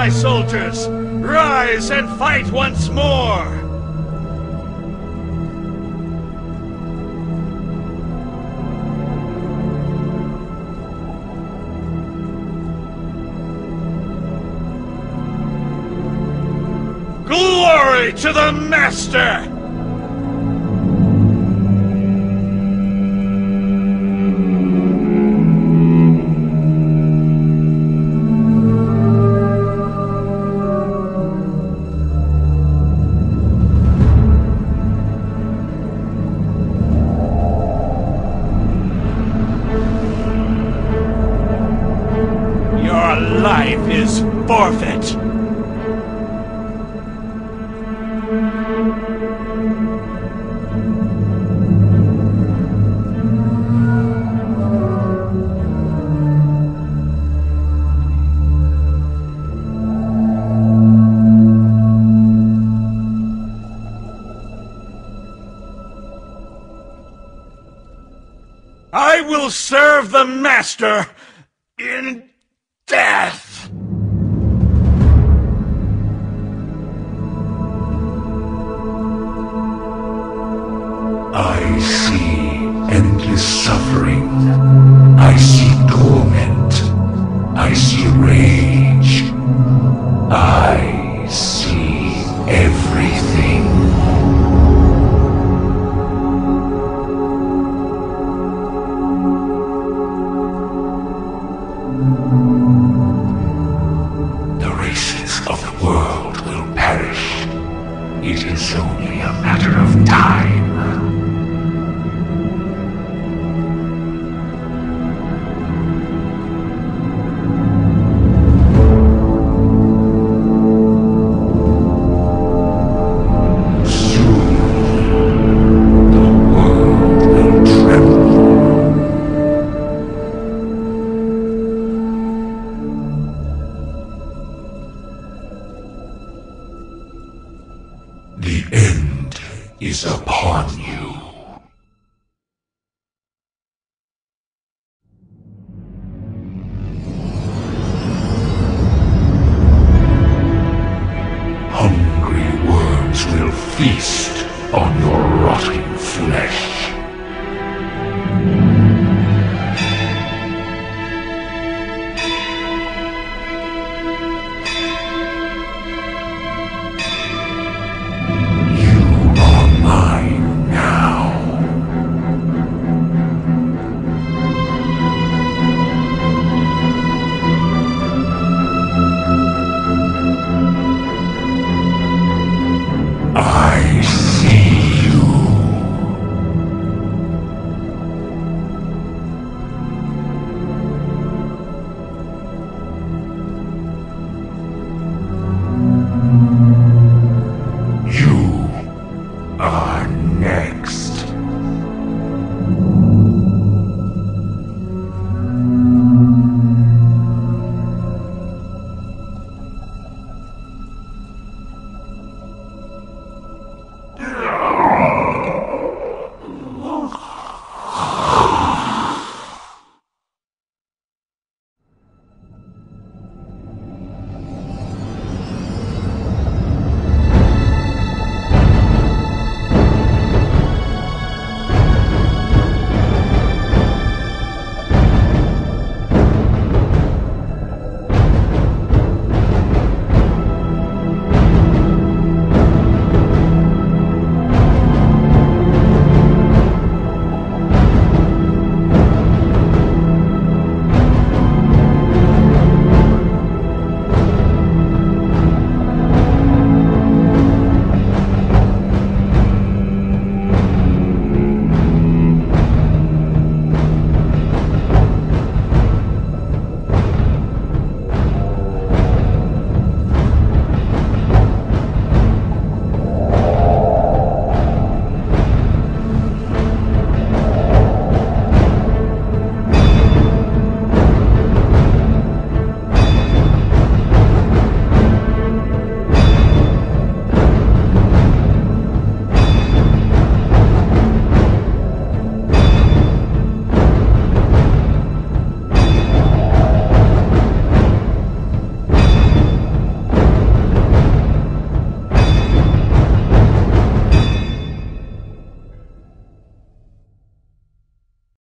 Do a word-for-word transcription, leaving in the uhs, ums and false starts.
my soldiers! Rise and fight once more! Glory to the Master! Your life is forfeit! I will serve the Master in death! I see endless suffering. I see torment. I see rage. I see everything. The races of the world will perish. It is only a matter of time. The end is upon you.